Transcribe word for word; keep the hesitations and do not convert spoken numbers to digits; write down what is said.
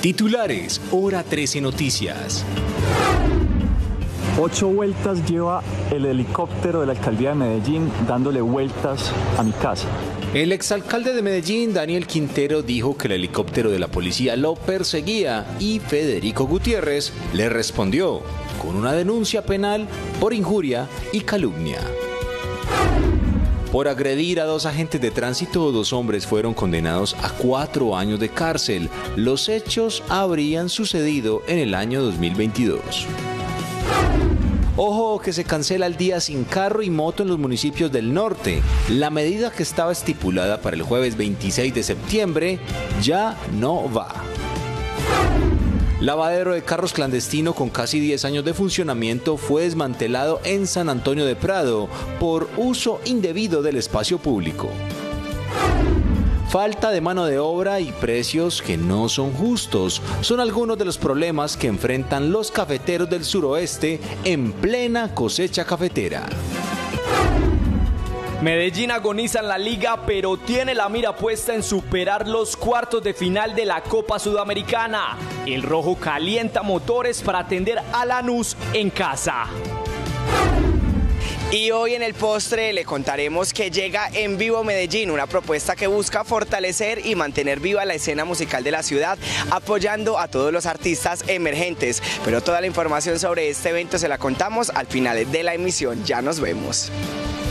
Titulares, Hora trece Noticias. Ocho vueltas lleva el helicóptero de la alcaldía de Medellín dándole vueltas a mi casa. El exalcalde de Medellín, Daniel Quintero, dijo que el helicóptero de la policía lo perseguía y Federico Gutiérrez le respondió con una denuncia penal por injuria y calumnia. Por agredir a dos agentes de tránsito, dos hombres fueron condenados a cuatro años de cárcel. Los hechos habrían sucedido en el año dos mil veintidós. Ojo que se cancela el día sin carro y moto en los municipios del norte. La medida que estaba estipulada para el jueves veintiséis de septiembre ya no va. Lavadero de carros clandestino con casi diez años de funcionamiento fue desmantelado en San Antonio de Prado por uso indebido del espacio público. Falta de mano de obra y precios que no son justos son algunos de los problemas que enfrentan los cafeteros del suroeste en plena cosecha cafetera. Medellín agoniza en la liga, pero tiene la mira puesta en superar los cuartos de final de la Copa Sudamericana. El rojo calienta motores para atender a Lanús en casa. Y hoy en el postre le contaremos que llega En Vivo Medellín, una propuesta que busca fortalecer y mantener viva la escena musical de la ciudad, apoyando a todos los artistas emergentes. Pero toda la información sobre este evento se la contamos al final de la emisión. Ya nos vemos.